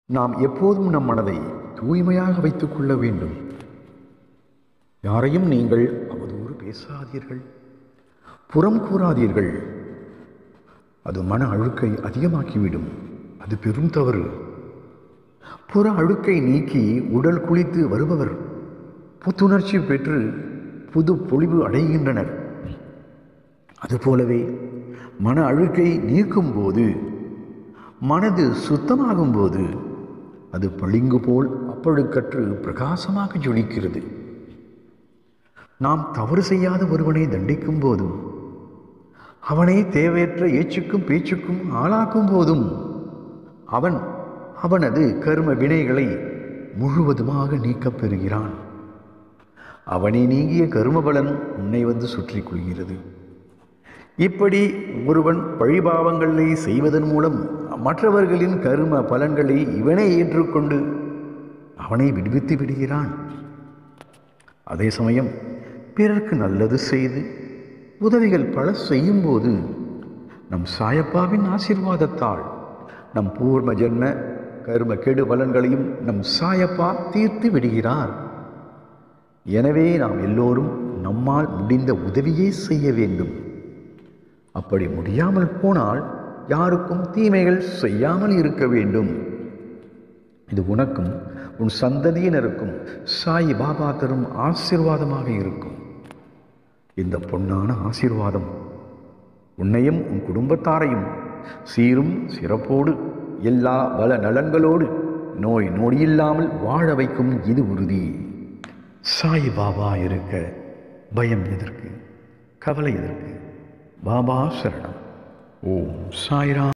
நாம் எப்போதும் நம் மனதை தூய்மையாக வைத்துக் கொள்ள வேண்டும். யாரையும் நீங்கள் அவதூறு பேசாதீர்கள், புறம் கூறாதீர்கள். அது மன அழுக்கை அதிகமாக்கிவிடும். அது பெரும் தவறு. புற அழுக்கை நீக்கி உடல் குளித்து வருபவர் புத்துணர்ச்சி பெற்று புது பொலிவு அடைகின்றனர். அதுபோலவே மன அழுக்கை நீக்கும் போது, மனது சுத்தமாகும் போது அது பளிங்கு போல் அப்பழுக்கற்று பிரகாசமாக ஜொலிக்கிறது. நாம் தவறு செய்யாத ஒருவனை தண்டிக்கும் போதும், அவனை தேவையற்ற ஏச்சுக்கும் பேச்சுக்கும் ஆளாக்கும் போதும் அவனது கர்ம வினைகளை முழுவதுமாக நீக்கப் பெறுகிறான். அவனை நீங்கிய கர்ம பலன் உன்னை வந்து சுற்றி கொள்கிறது. இப்படி ஒருவன் பழிபாவங்களை செய்வதன் மூலம் மற்றவர்களின் கர்ம பலன்களை இவனை ஏற்றுக்கொண்டு அவனை விடுவித்து விடுகிறான். அதே சமயம் பிறர்க்கு நல்லது செய்து உதவிகள் பல செய்யும்போது நம் சாயப்பாவின் ஆசீர்வாதத்தால் நம் பூர்வ ஜென்ம கர்ம கெடு பலன்களையும் நம் சாயப்பா தீர்த்து விடுகிறார். எனவே நாம் எல்லோரும் நம்மால் முடிந்த உதவியை செய்ய வேண்டும். அப்படி முடியாமல் போனால் யாருக்கும் தீமைகள் செய்யாமல் இருக்க வேண்டும். இது உனக்கும் உன் சந்ததியினருக்கும் சாய் பாபா தரும் ஆசீர்வாதமாக இருக்கும். இந்த பொன்னான ஆசீர்வாதம் உன்னையும் உன் குடும்பத்தாரையும் சீரும் சிறப்போடு எல்லா வள நலன்களோடு நோய் நொடியில்லாமல் வாழ வைக்கும். இது உறுதி. சாய் பாபா இருக்க பயம் எதற்கு, கவலை எதற்கு? பாபா சரணம். ஓம் சாய்ராம்.